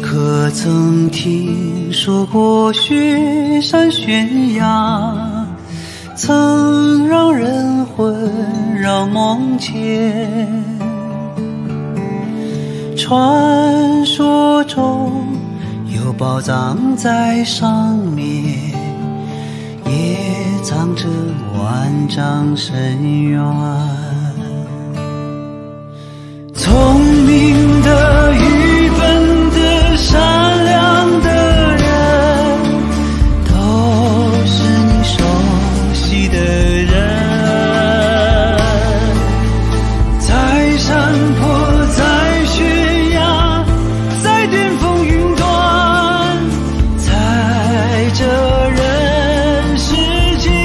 可曾听说过雪山悬崖，曾让人魂绕梦牵？传说中有宝藏在上面，也藏着万丈深渊。聪明的、愚笨的、善良的人，都是你熟悉的人。在山坡，在悬崖，在巅峰云端，在这人世间。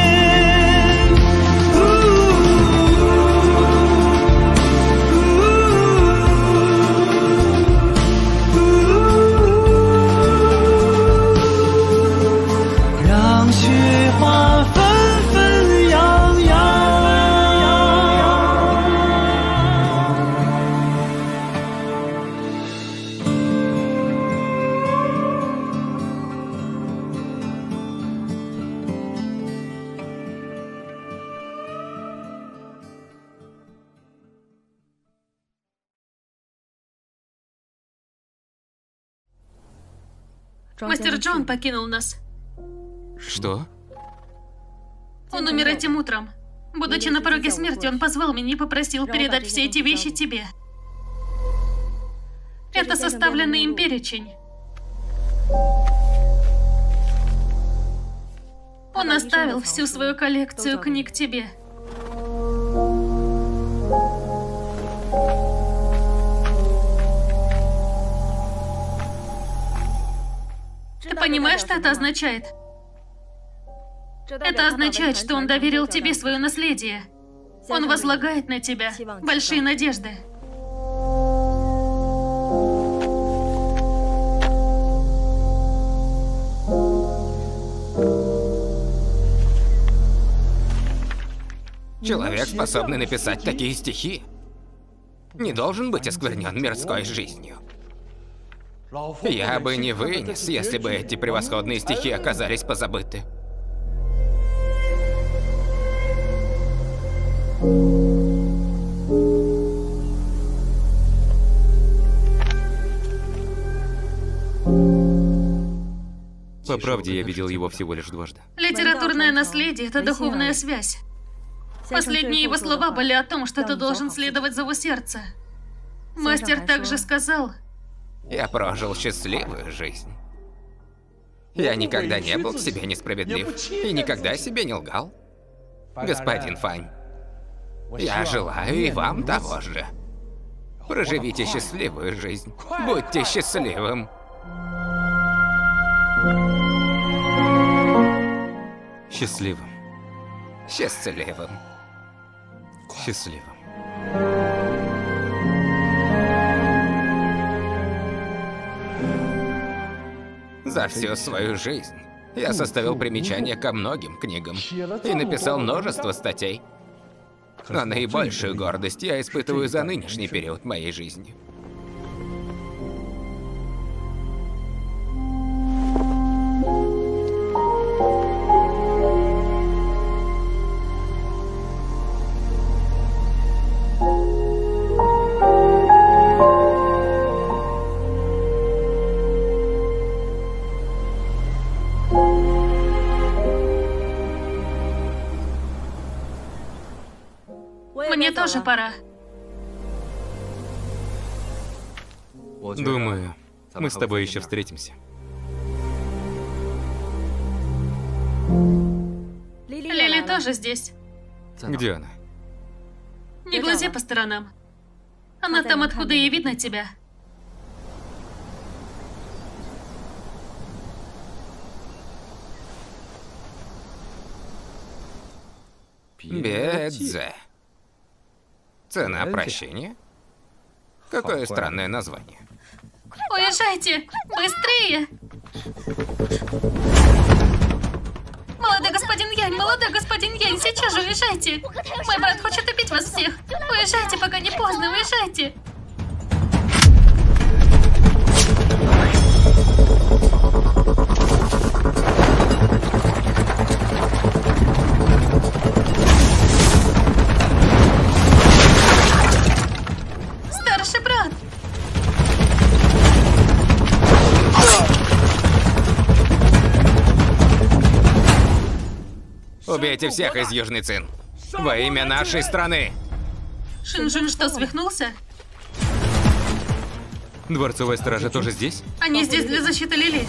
让雪花纷纷扬扬。 Мастер Джон покинул нас. Что? Он умер этим утром. Будучи на пороге смерти, он позвал меня и попросил передать все эти вещи тебе. Это составленный им перечень. Он оставил всю свою коллекцию книг тебе. Ты понимаешь, что это означает? Это означает, что он доверил тебе свое наследие. Он возлагает на тебя большие надежды. Человек, способный написать такие стихи, не должен быть осквернен мирской жизнью. Я бы не вынес, если бы эти превосходные стихи оказались позабыты. По правде, я видел его всего лишь дважды. Литературное наследие – это духовная связь. Последние его слова были о том, что ты должен следовать зову сердца. Мастер также сказал... Я прожил счастливую жизнь. Я никогда не был к себе несправедлив и никогда себе не лгал. Господин Фань, я желаю и вам того же. Проживите счастливую жизнь. Будьте счастливым. Счастливым. Счастливым. Счастливым. За всю свою жизнь я составил примечания ко многим книгам и написал множество статей. Но наибольшую гордость я испытываю за нынешний период моей жизни. Мне тоже пора. Думаю, мы с тобой еще встретимся. Лили тоже здесь. Где она? Не глази по сторонам. Она там, откуда ей видно тебя. Бедзе. Цена прощения? Какое странное название. Уезжайте! Быстрее! Молодой господин Янь, сейчас же уезжайте! Мой брат хочет убить вас всех! Уезжайте, пока не поздно, уезжайте! Убейте всех из Южный Цин. Во имя нашей страны. Шинжин что, свихнулся? Дворцовая стража тоже здесь? Они здесь для защиты Лили.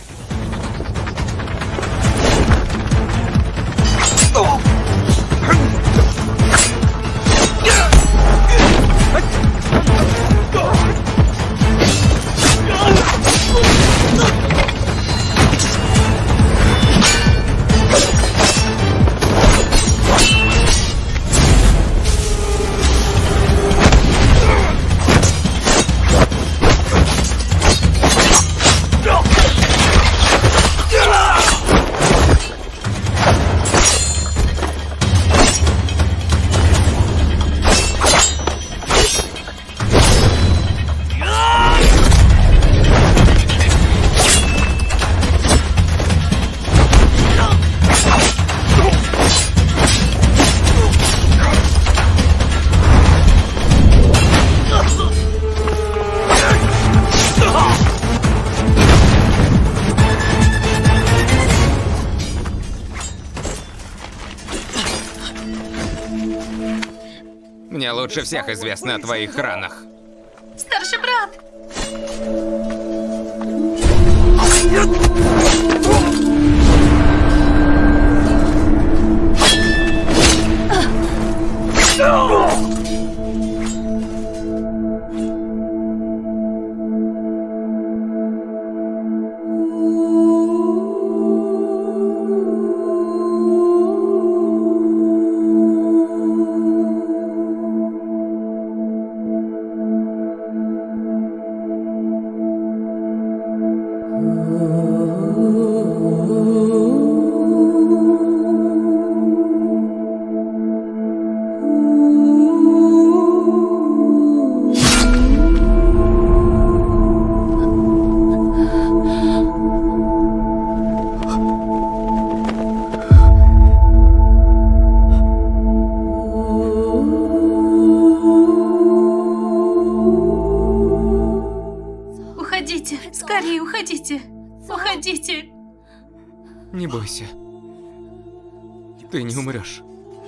Мне лучше всех известно о твоих ранах. Старший брат! Уходите, скорее уходите. Уходите. Не бойся. Ты не умрешь.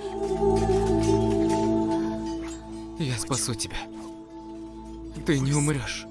Я спасу тебя. Ты не умрешь.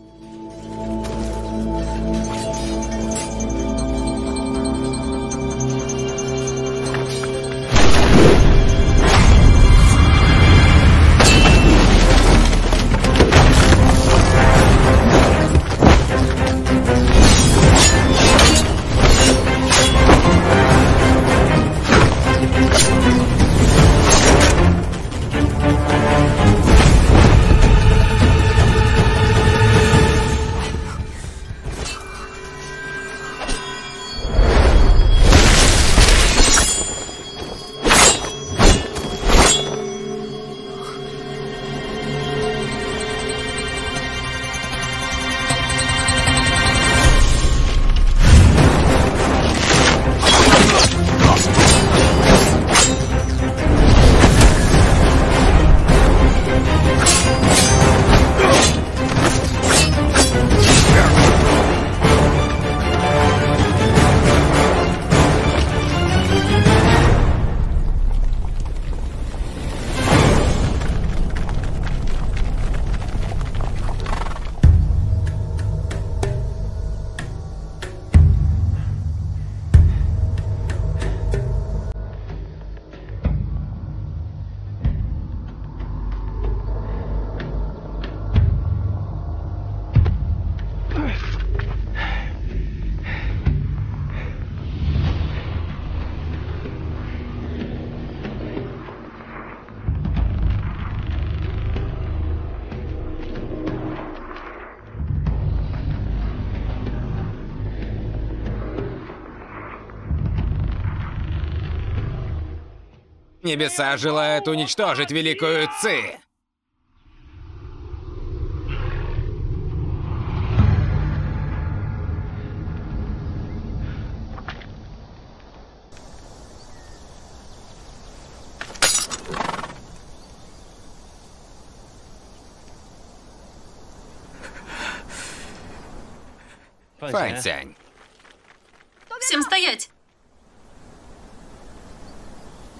Небеса желают уничтожить Великую Ци. Фань Цянь. Всем стоять!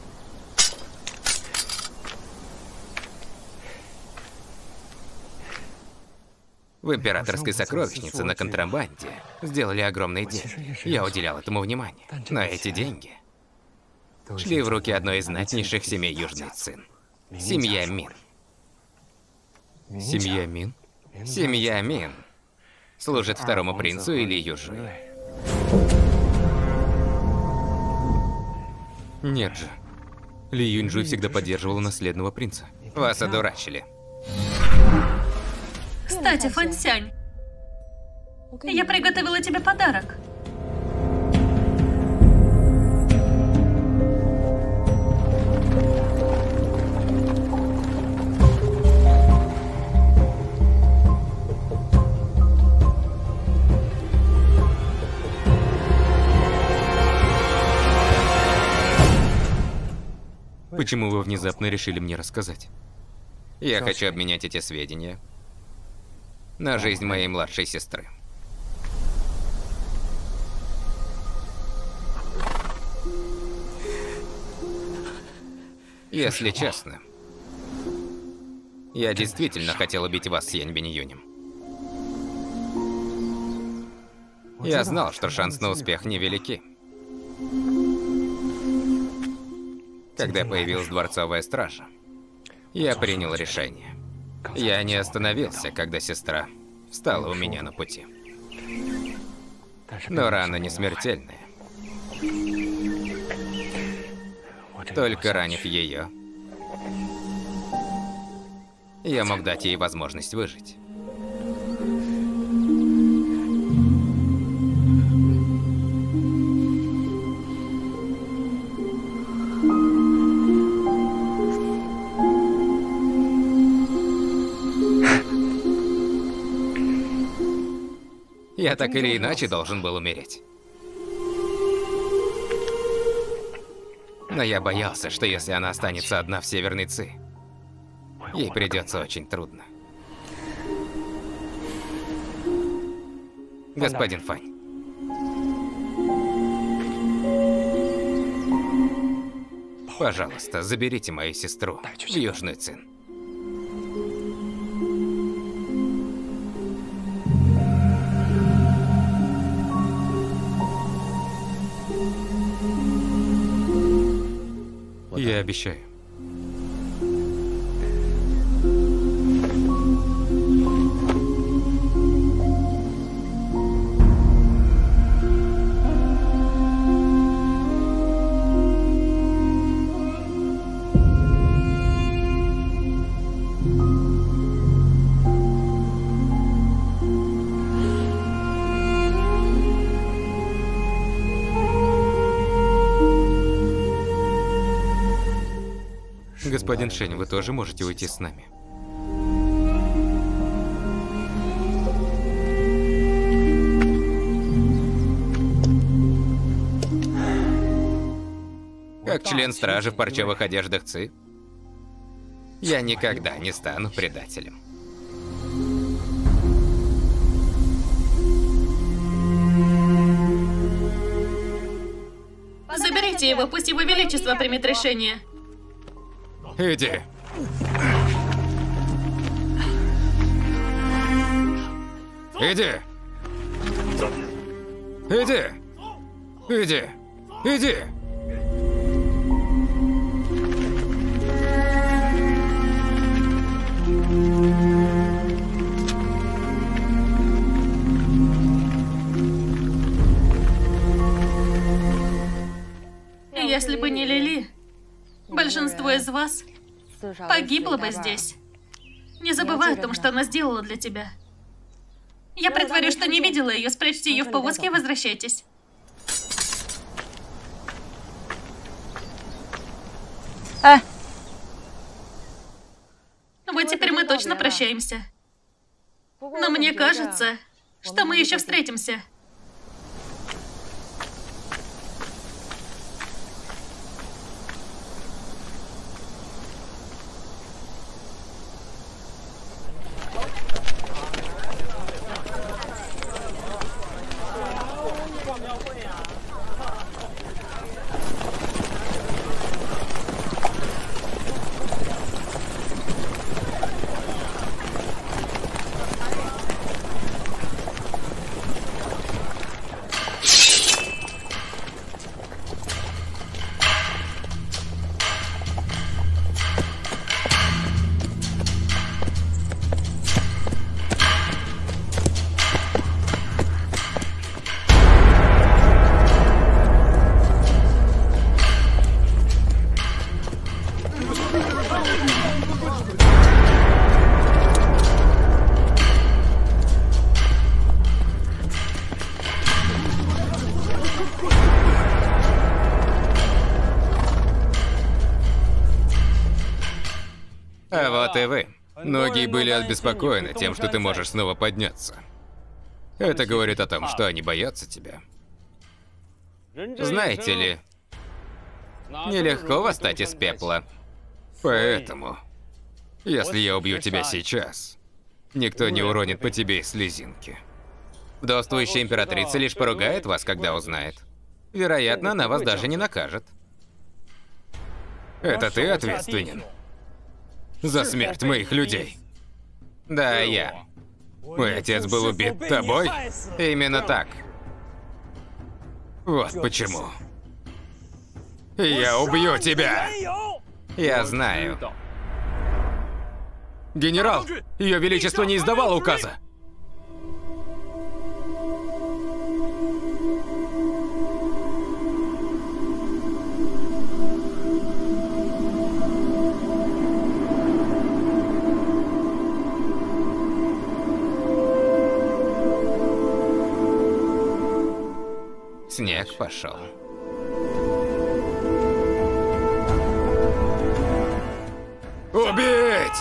В императорской сокровищнице на контрабанде сделали огромные деньги. Я уделял этому внимание. Но эти деньги шли в руки одной из знатнейших семей Южный Цин. Семья Мин. Семья Мин? Семья Мин служит второму принцу Ли Южи. Нет же. Ли Юньжуй всегда поддерживала наследного принца. Вас одурачили. Кстати, Фансянь, я приготовила тебе подарок. Почему вы внезапно решили мне рассказать? Я хочу обменять эти сведения на жизнь моей младшей сестры. Если честно, я действительно хотел убить вас с Янь Биньюнем. Я знал, что шанс на успех невелики. Когда появилась дворцовая стража, я принял решение. Я не остановился, когда сестра встала у меня на пути. Но рана не смертельная. Только ранив ее, я мог дать ей возможность выжить. Я так или иначе должен был умереть. Но я боялся, что если она останется одна в Северной Ци, ей придется очень трудно. Господин Фань. Пожалуйста, заберите мою сестру в Южный Цин. Я обещаю. Господин Шень, вы тоже можете уйти с нами. Как член стражи в парчевых одеждах Ци, я никогда не стану предателем. Заберите его, пусть его величество примет решение. Иди. Иди. Иди. Иди. Иди. Если бы не Лили, большинство из вас погибло бы здесь. Не забывай о том, что она сделала для тебя. Я притворюсь, что не видела ее. Спрячьте ее в повозке и возвращайтесь. Вот теперь мы точно прощаемся. Но мне кажется, что мы еще встретимся. А вот и вы. Многие были обеспокоены тем, что ты можешь снова подняться. Это говорит о том, что они боятся тебя. Знаете ли, нелегко восстать из пепла. Поэтому, если я убью тебя сейчас, никто не уронит по тебе и слезинки. Вдовствующая императрица лишь поругает вас, когда узнает. Вероятно, она вас даже не накажет. Это ты ответственен за смерть моих людей? Да, я. Мой отец был убит тобой? Именно так. Вот почему. Я убью тебя! Я знаю. Генерал, Ее Величество не издавало указа. Снег пошел. Убить!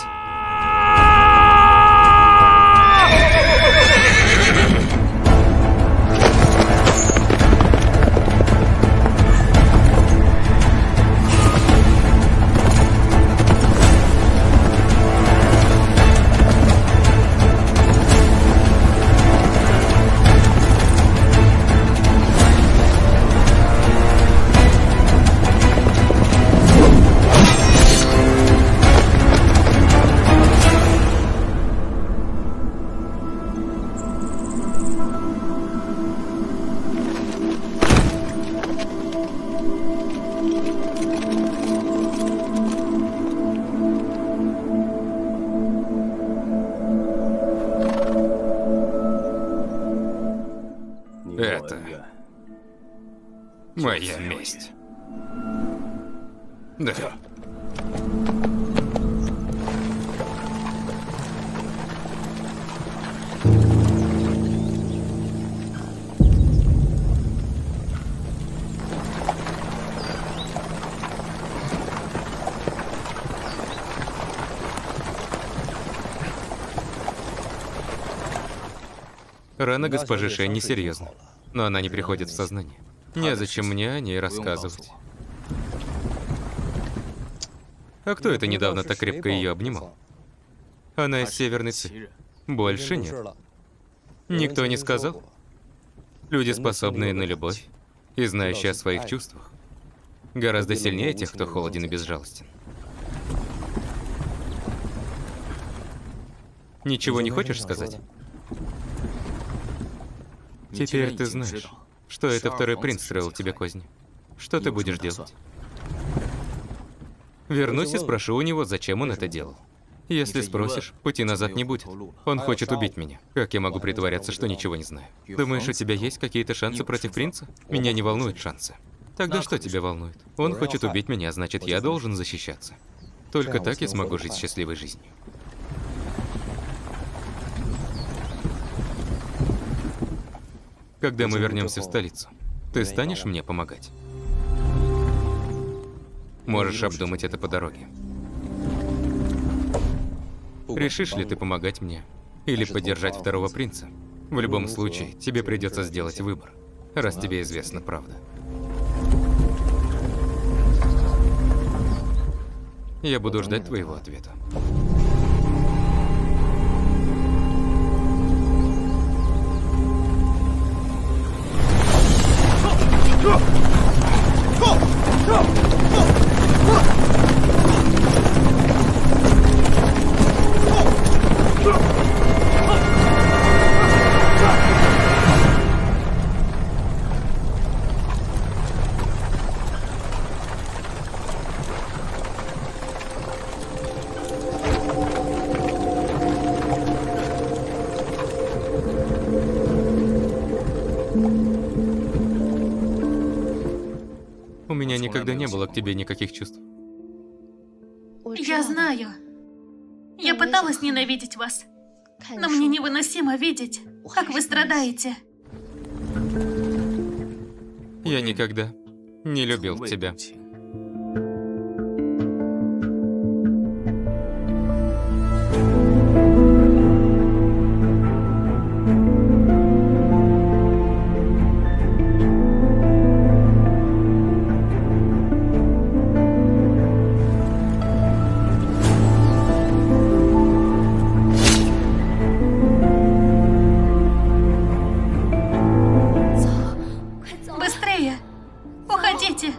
Это моя месть. Да. Рана госпожи Шен несерьезна, но она не приходит в сознание. Незачем мне о ней рассказывать. А кто это недавно так крепко ее обнимал? Она из Северной Ци. Больше нет. Никто не сказал? Люди, способные на любовь и знающие о своих чувствах, гораздо сильнее тех, кто холоден и безжалостен. Ничего не хочешь сказать? Теперь ты знаешь, что это второй принц строил тебе козни. Что ты будешь делать? Вернусь и спрошу у него, зачем он это делал. Если спросишь, пути назад не будет. Он хочет убить меня. Как я могу притворяться, что ничего не знаю? Думаешь, у тебя есть какие-то шансы против принца? Меня не волнуют шансы. Тогда что тебя волнует? Он хочет убить меня, значит, я должен защищаться. Только так я смогу жить счастливой жизнью. Когда мы вернемся в столицу, ты станешь мне помогать? Можешь обдумать это по дороге. Решишь ли ты помогать мне или поддержать второго принца? В любом случае, тебе придется сделать выбор, раз тебе известна правда. Я буду ждать твоего ответа. У меня никогда не было к тебе никаких чувств. Я знаю. Я пыталась ненавидеть вас, но мне невыносимо видеть, как вы страдаете. Я никогда не любил тебя. Быстрее! Уходите!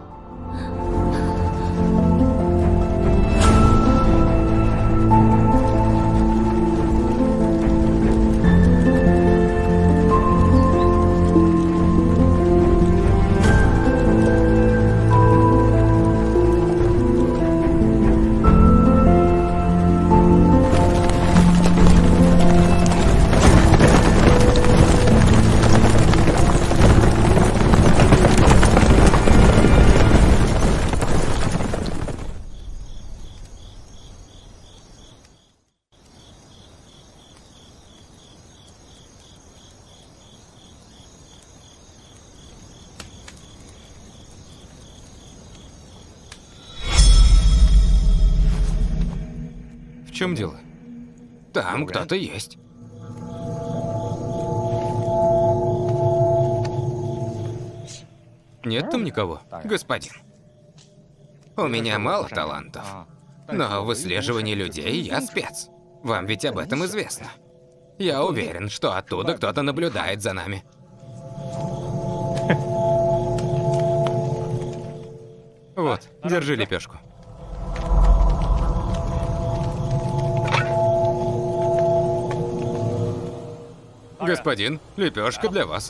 В чем дело? Там кто-то есть. Нет там никого? Господин, у меня мало талантов, но в выслеживании людей я спец. Вам ведь об этом известно. Я уверен, что оттуда кто-то наблюдает за нами. Вот, держи лепешку. Господин, лепешка для вас.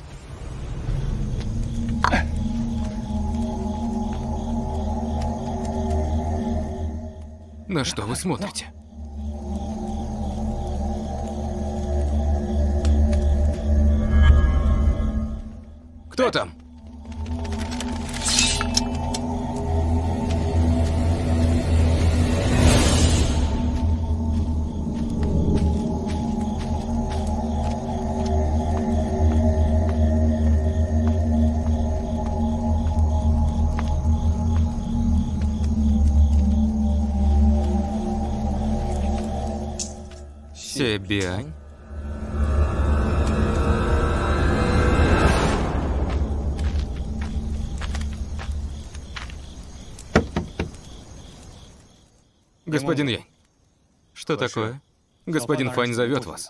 На что вы смотрите? Кто там? Себиань? Господин Янь, что такое? Господин Фань зовет вас.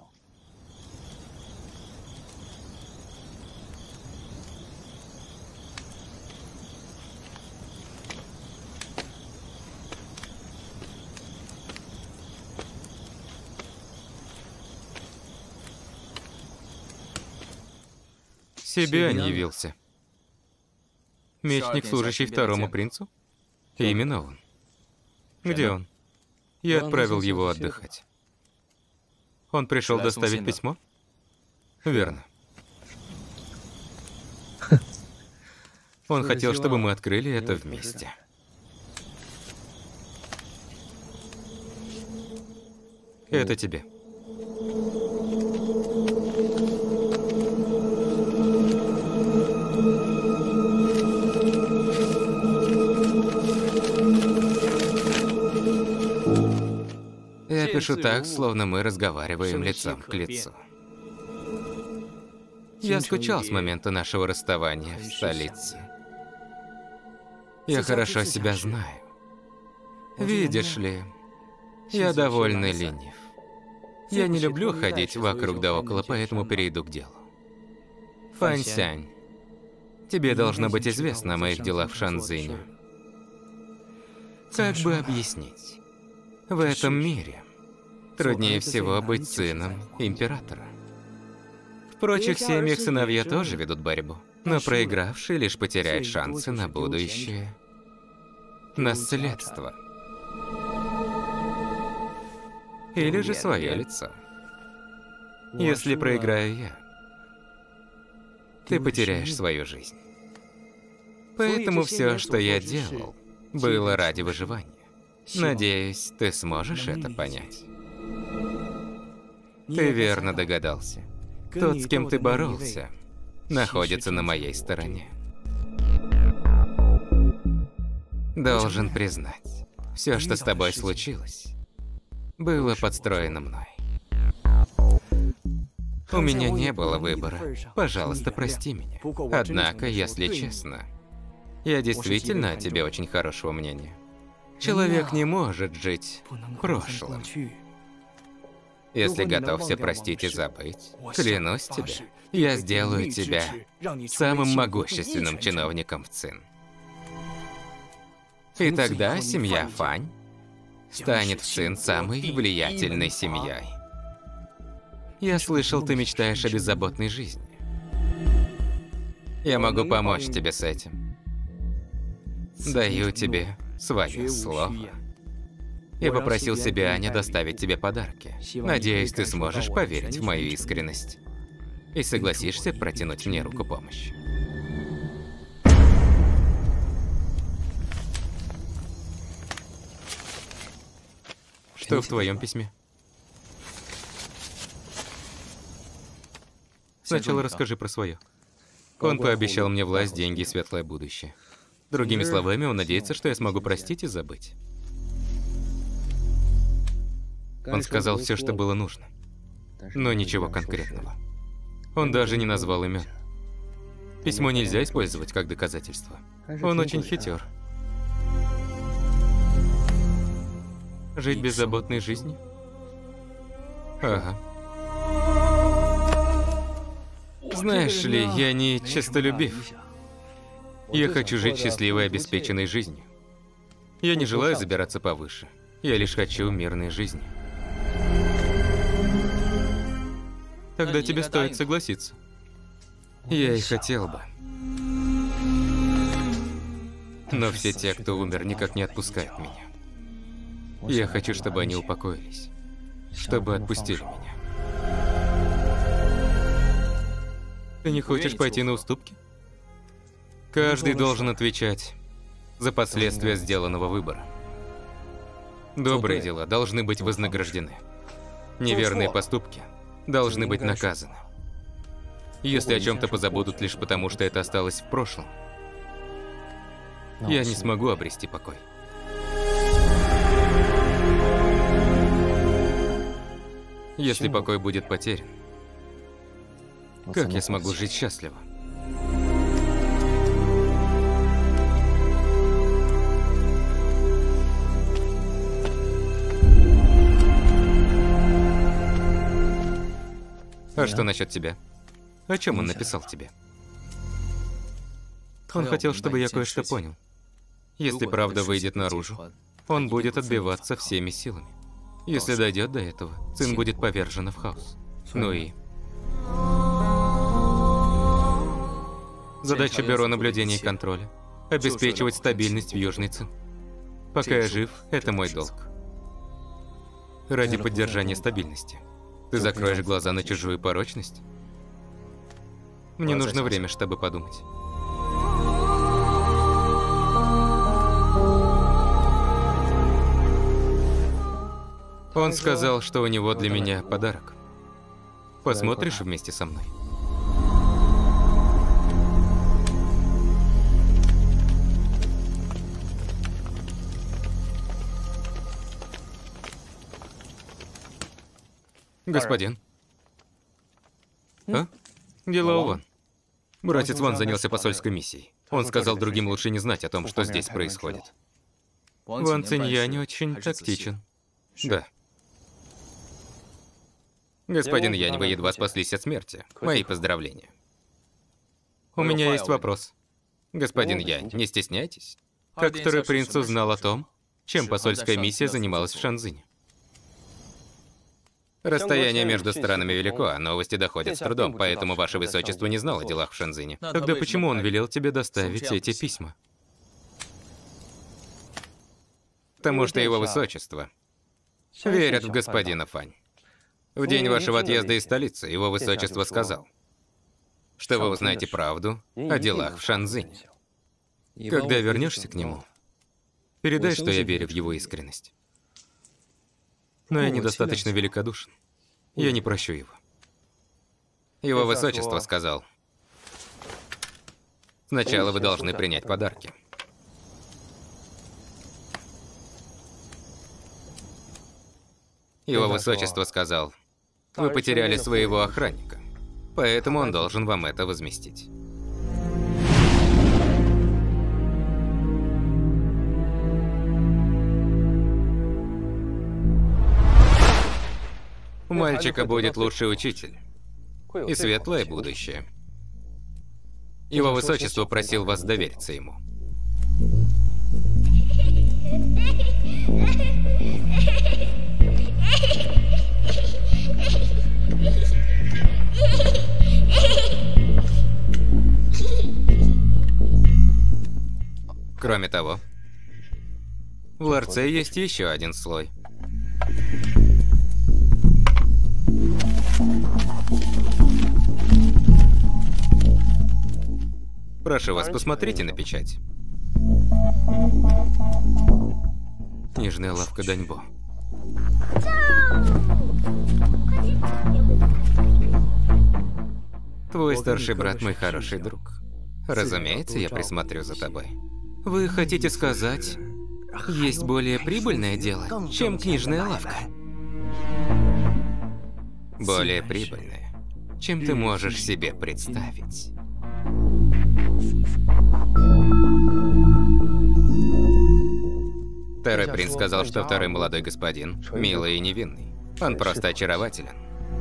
Себиань явился. Мечник, служащий второму принцу? Именно он. Где он? Я отправил его отдыхать. Он пришел доставить письмо? Верно. Он хотел, чтобы мы открыли это вместе. Это тебе. Я пишу так, словно мы разговариваем лицом к лицу. Я скучал с момента нашего расставания в столице. Я хорошо себя знаю. Видишь ли, я довольно ленив. Я не люблю ходить вокруг да около, поэтому перейду к делу. Фань Сянь, тебе должно быть известно о моих делах в Шанзине. Как бы объяснить? В этом мире труднее всего быть сыном императора. В прочих семьях сыновья тоже ведут борьбу, но проигравший лишь потеряет шансы на будущее наследство. Или же свое лицо. Если проиграю я, ты потеряешь свою жизнь. Поэтому все, что я делал, было ради выживания. Надеюсь, ты сможешь это понять. Ты верно догадался. Тот, с кем ты боролся, находится на моей стороне. Должен признать, все, что с тобой случилось, было подстроено мной. У меня не было выбора. Пожалуйста, прости меня. Однако, если честно, я действительно о тебе очень хорошего мнения. Человек не может жить прошлым. Если готов все простить и забыть, клянусь тебе, я сделаю тебя самым могущественным чиновником в ЦИН. И тогда семья Фань станет в ЦИН самой влиятельной семьей. Я слышал, ты мечтаешь о беззаботной жизни. Я могу помочь тебе с этим. Даю тебе свое слово. Я попросил Себианя доставить тебе подарки. Надеюсь, ты сможешь поверить в мою искренность и согласишься протянуть мне руку помощи. Что в твоем письме? Сначала расскажи про свое. Он пообещал мне власть, деньги и светлое будущее. Другими словами, он надеется, что я смогу простить и забыть. Он сказал все, что было нужно, но ничего конкретного. Он даже не назвал имен. Письмо нельзя использовать как доказательство. Он очень хитер. Жить беззаботной жизнью? Ага. Знаешь ли, я не честолюбив. Я хочу жить счастливой, обеспеченной жизнью. Я не желаю забираться повыше. Я лишь хочу мирной жизни. Тогда тебе стоит согласиться. Я и хотел бы. Но все те, кто умер, никак не отпускают меня. Я хочу, чтобы они упокоились, чтобы отпустили меня. Ты не хочешь пойти на уступки? Каждый должен отвечать за последствия сделанного выбора. Добрые дела должны быть вознаграждены. Неверные поступки должны быть наказаны. Если о чем-то позабудут лишь потому, что это осталось в прошлом, я не смогу обрести покой. Если покой будет потерян, как я смогу жить счастливо? А что насчет тебя? О чем он написал тебе? Он хотел, чтобы я кое-что понял. Если правда выйдет наружу, он будет отбиваться всеми силами. Если дойдет до этого, ЦИН будет повержена в хаос. Ну и... Задача Бюро наблюдения и контроля – обеспечивать стабильность в Южный ЦИН. Пока я жив, это мой долг. Ради поддержания стабильности. Ты закроешь глаза на чужую порочность? Мне нужно время, чтобы подумать. Он сказал, что у него для меня подарок. Посмотришь вместе со мной? Господин. А? Дело Ван. Братец Ван занялся посольской миссией. Он сказал другим лучше не знать о том, что здесь происходит. Ван Циньянь очень тактичен. Да. Господин Янь, вы едва спаслись от смерти. Мои поздравления. У меня есть вопрос. Господин Янь, не стесняйтесь. Как второй принц узнал о том, чем посольская миссия занималась в Шанзине? Расстояние между странами велико, а новости доходят с трудом, поэтому ваше высочество не знало о делах в Шанзине. Тогда почему он велел тебе доставить эти письма? Потому что его высочество верят в господина Фань. В день вашего отъезда из столицы его высочество сказал, что вы узнаете правду о делах в Шанзине. Когда вернешься к нему, передай, что я верю в его искренность. Но я недостаточно великодушен. Я не прощу его. Его высочество сказал: сначала вы должны принять подарки. Его высочество сказал: вы потеряли своего охранника, поэтому он должен вам это возместить. У мальчика будет лучший учитель и светлое будущее. Его высочество просил вас довериться ему. Кроме того, в ларце есть еще один слой. Прошу вас, посмотрите на печать. Книжная лавка Даньбо. Твой старший брат мой хороший друг. Разумеется, я присмотрю за тобой. Вы хотите сказать, есть более прибыльное дело, чем книжная лавка? Более прибыльное, чем ты можешь себе представить. Второй принц сказал, что второй молодой господин милый и невинный. Он просто очарователен.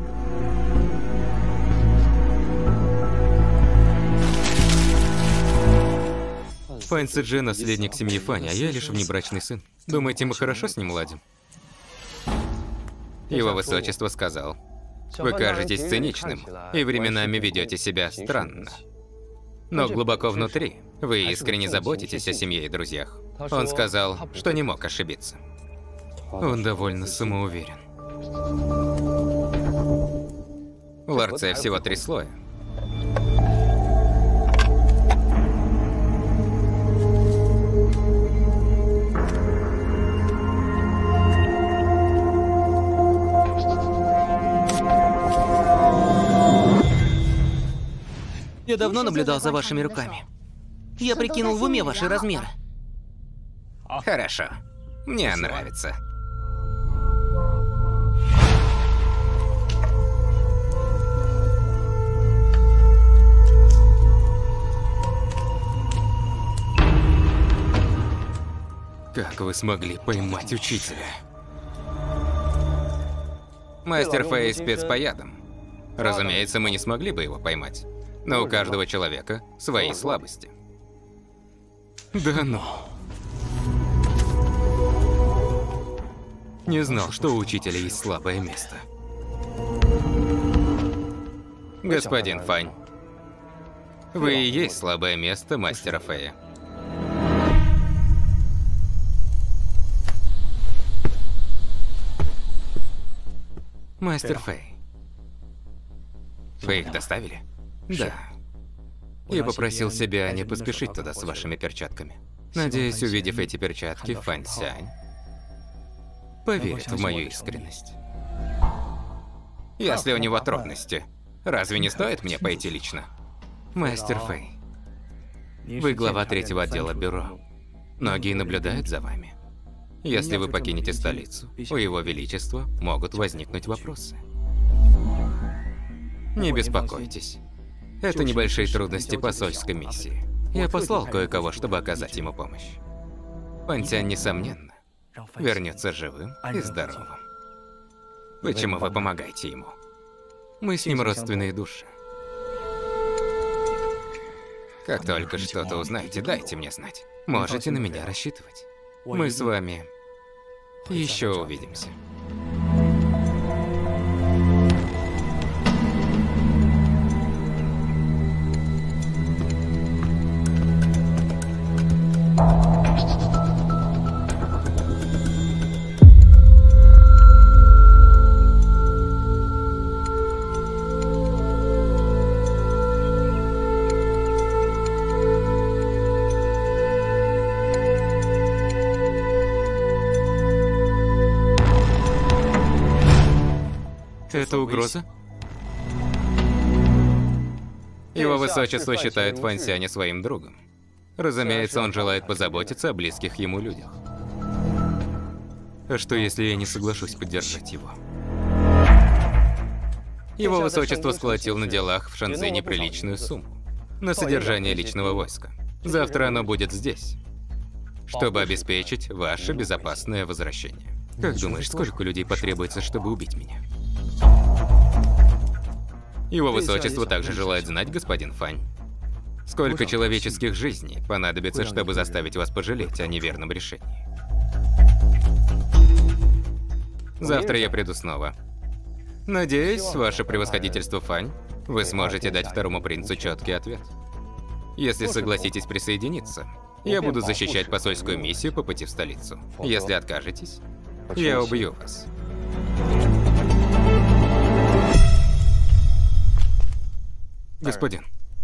Фань Цзэ наследник семьи Фань, а я лишь внебрачный сын. Думаете, мы хорошо с ним ладим? Его высочество сказал: вы кажетесь циничным и временами ведете себя странно. Но глубоко внутри вы искренне заботитесь о семье и друзьях. Он сказал, что не мог ошибиться. Он довольно самоуверен. В ларце всего 3 слоя. Я давно наблюдал за вашими руками. Я прикинул в уме ваши размеры. Хорошо. Мне нравится. Как вы смогли поймать учителя? Мастер Фэй спец по ядам. Разумеется, мы не смогли бы его поймать. Но у каждого человека свои слабости. Да ну. Не знал, что у учителя есть слабое место. Господин Фань, вы и есть слабое место мастера Фэя. Мастер Фэй. Вы их доставили? Да. Я попросил себя не поспешить туда с вашими перчатками. Надеюсь, увидев эти перчатки, Фань Сянь поверит в мою искренность. Если у него трудности, разве не стоит мне пойти лично? Мастер Фэй, вы глава 3-го отдела бюро. Многие наблюдают за вами. Если вы покинете столицу, у его величества могут возникнуть вопросы. Не беспокойтесь. Это небольшие трудности посольской миссии. Я послал кое-кого, чтобы оказать ему помощь. Фань Сянь, несомненно, вернется живым и здоровым. Почему вы помогаете ему? Мы с ним родственные души. Как только что-то узнаете, дайте мне знать. Можете на меня рассчитывать. Мы с вами еще увидимся. Это угроза? Его высочество считает Фань Сяня своим другом. Разумеется, он желает позаботиться о близких ему людях. А что, если я не соглашусь поддержать его? Его высочество сколотил на делах в Шанзине приличную сумму на содержание личного войска. Завтра оно будет здесь, чтобы обеспечить ваше безопасное возвращение. Как думаешь, сколько людей потребуется, чтобы убить меня? Его высочество также желает знать, господин Фань, сколько человеческих жизней понадобится, чтобы заставить вас пожалеть о неверном решении. Завтра я приду снова. Надеюсь, ваше превосходительство Фань, вы сможете дать второму принцу четкий ответ. Если согласитесь присоединиться, я буду защищать посольскую миссию по пути в столицу. Если откажетесь, я убью вас. Господин.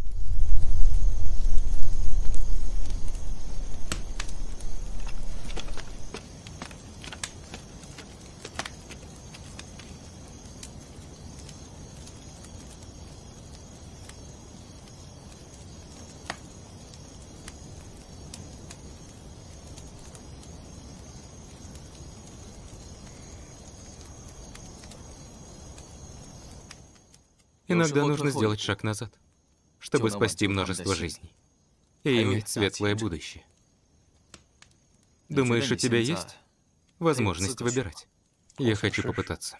Иногда нужно сделать шаг назад, чтобы спасти множество жизней и иметь светлое будущее. Думаешь, у тебя есть возможность выбирать? Я хочу попытаться.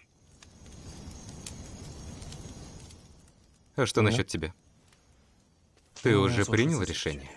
А что насчет тебя? Ты уже принял решение?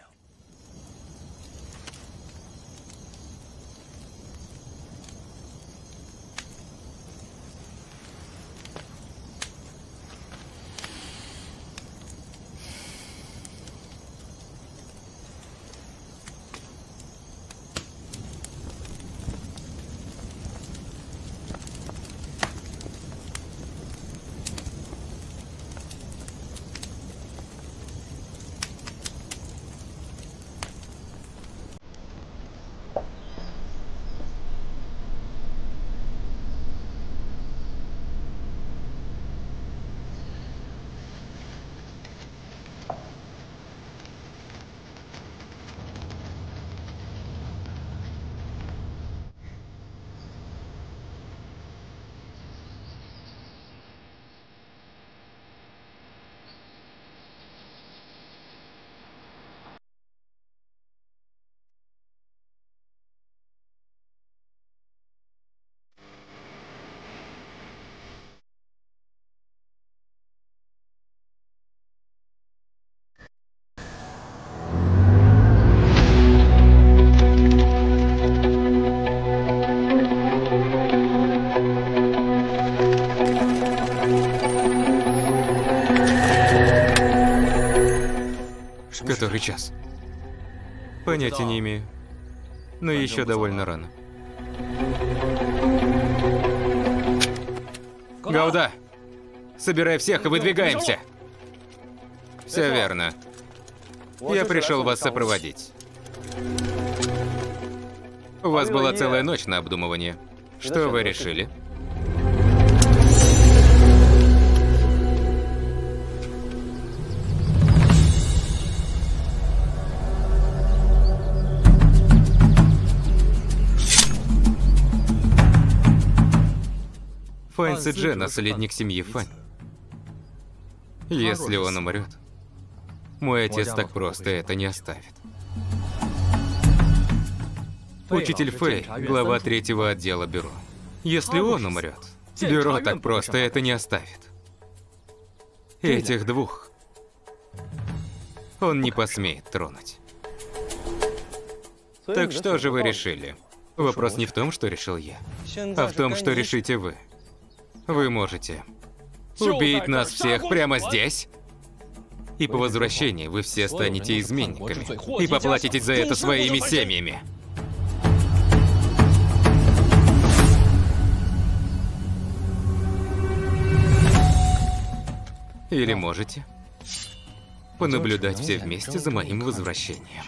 Который час? Понятия не имею. Но еще довольно рано. Гауда! Собирай всех и выдвигаемся! Все верно. Я пришел вас сопроводить. У вас была целая ночь на обдумывание. Что вы решили? Фань Цзэ, наследник семьи Фань. Если он умрет, мой отец так просто это не оставит. Учитель Фэй, глава 3-го отдела бюро. Если он умрет, бюро так просто это не оставит. Этих двух он не посмеет тронуть. Так что же вы решили? Вопрос не в том, что решил я, а в том, что решите вы. Вы можете убить нас всех прямо здесь, и по возвращении вы все станете изменниками и поплатитесь за это своими семьями. Или можете понаблюдать все вместе за моим возвращением.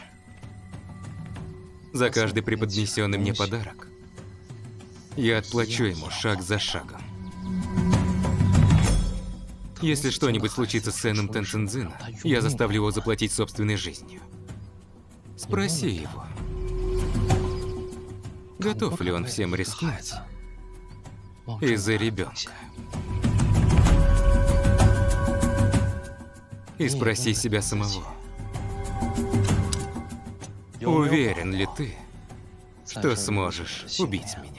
За каждый преподнесенный мне подарок я отплачу ему шаг за шагом. Если что-нибудь случится с сыном Тэнцинзина, я заставлю его заплатить собственной жизнью. Спроси его, готов ли он всем рискнуть из-за ребенка. И спроси себя самого, уверен ли ты, что сможешь убить меня?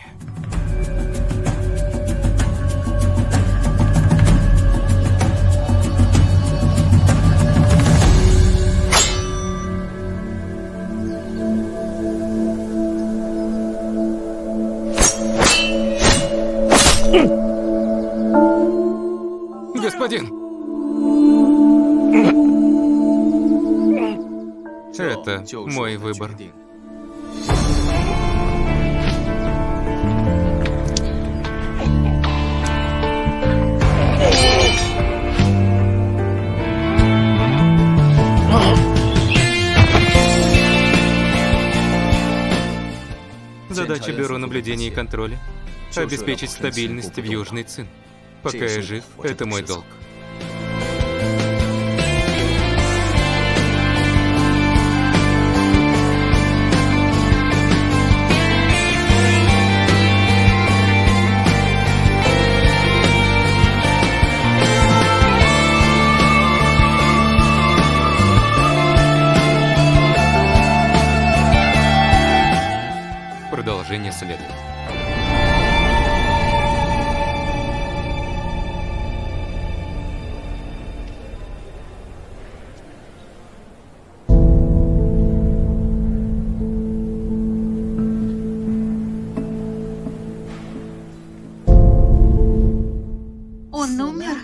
Господин! Это мой выбор. Задача Бюро наблюдения и контроля – обеспечить стабильность в Южный Цин. Пока я жив, это мой долг. Продолжение следует. Он умер?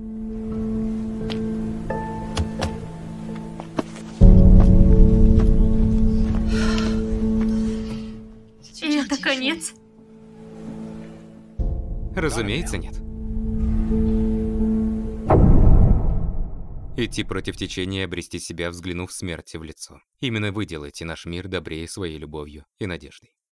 И это конец? Разумеется, нет. Идти против течения и обрести себя, взглянув смерти в лицо. Именно вы делаете наш мир добрее своей любовью и надеждой.